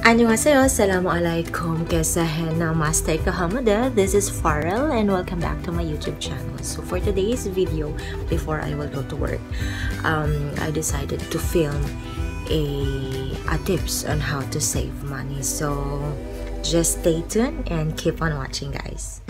Annyeonghaseyo, Assalamualaikum, Kesahen, Namaste, Kahamada. This is Farrell and welcome back to my YouTube channel. So for today's video, before I will go to work, I decided to film a tips on how to save money. So just stay tuned and keep on watching, guys.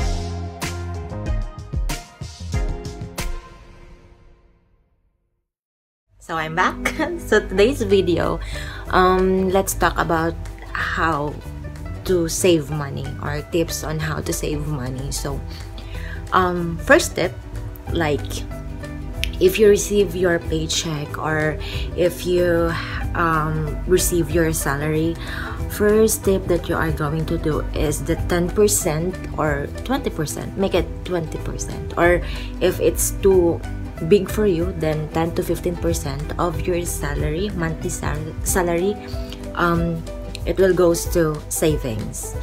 So I'm back. So today's video, let's talk about how to save money or tips on how to save money. So first tip, like if you receive your paycheck or if you receive your salary, first tip that you are going to do is the 10% or 20%, make it 20%, or if it's too big for you, then 10 to 15% of your salary, monthly salary, it will goes to savings,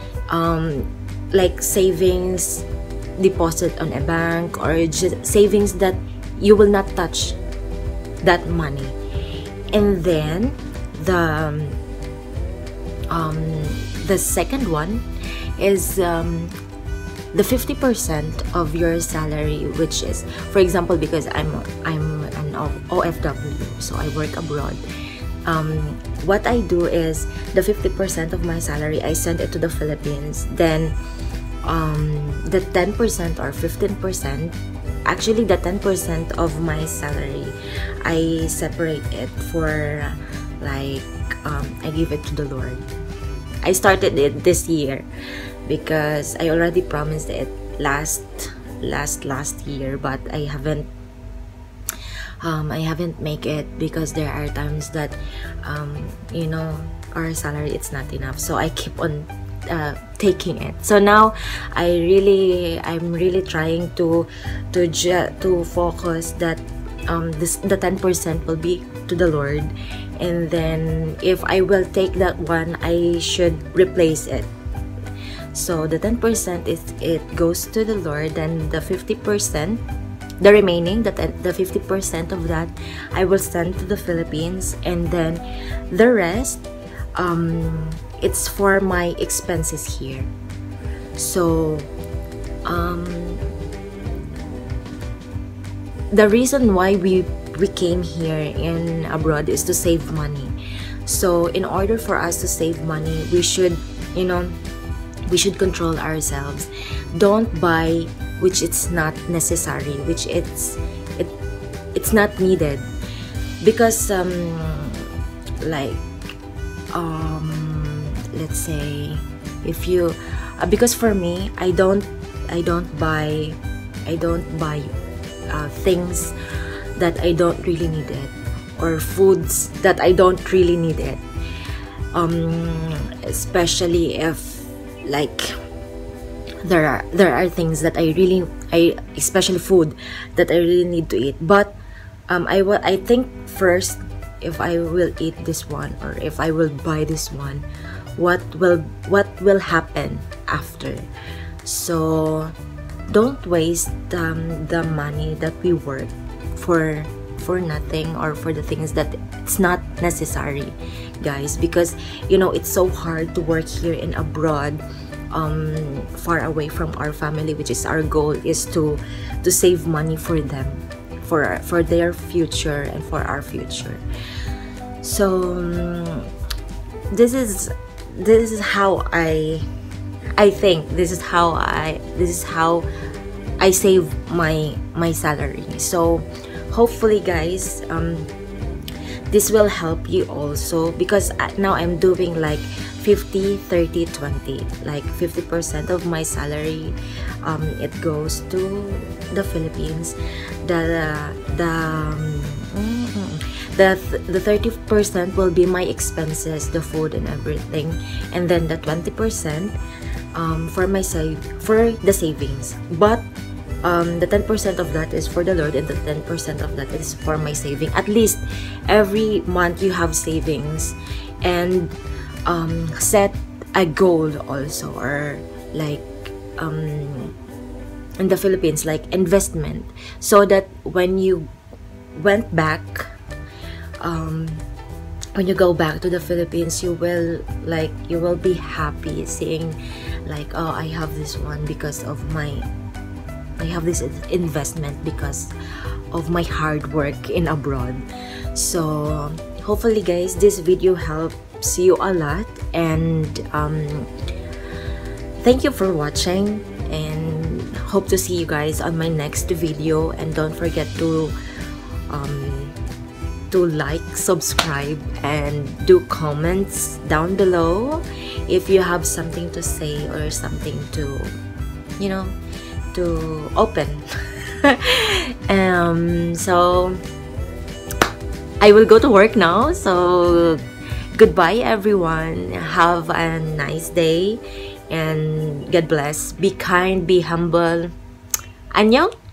like savings deposit on a bank, or just savings that you will not touch that money. And then the second one is the 50% of your salary, which is, for example, because I'm an OFW, so I work abroad. What I do is the 50% of my salary, I send it to the Philippines. Then the 10% or 15%, actually the 10% of my salary, I separate it for like I give it to the Lord. I started it this year because I already promised it last year, but I haven't make it because there are times that you know, our salary, it's not enough, so I keep on taking it. So now I'm really trying to focus that the 10% will be to the Lord, and then if I will take that one, I should replace it. So the 10% it goes to the Lord, and the 50%, the remaining, the 50% of that, I will send to the Philippines, and then the rest, it's for my expenses here. So the reason why we came here in abroad is to save money. So in order for us to save money, we should, you know, we should control ourselves. Don't buy which it's not necessary, which it's not needed, because like let's say if you because for me, I don't buy things that I don't really need it, or foods that I don't really need it, especially if like there are things that especially food that I really need to eat. But I think first, if I will eat this one or if I will buy this one, what will happen after? So don't waste the money that we work for nothing, or for the things that it's not necessary, guys, because you know, it's so hard to work here in abroad, far away from our family, which is our goal, is to save money for them, for their future and for our future. So this is how I think, this is how I save my salary. So hopefully, guys, this will help you also, because now I'm doing like 50, 30, 20, like 50% of my salary, it goes to the Philippines. The 30% will be my expenses, the food and everything, and then the 20% for the savings. But the 10% of that is for the Lord, and the 10% of that is for my saving. At least every month you have savings, and set a goal also, or like in the Philippines, like investment, so that when you went back when you go back to the Philippines, you will be happy seeing like, oh, I have this one because of I have this investment because of my hard work in abroad. So hopefully guys, this video helps you a lot, and thank you for watching, and hope to see you guys on my next video. And don't forget to like, subscribe, and do comments down below if you have something to say or something to, you know, to open. So I will go to work now, so goodbye everyone, have a nice day, and God bless. Be kind, be humble. Anyeong.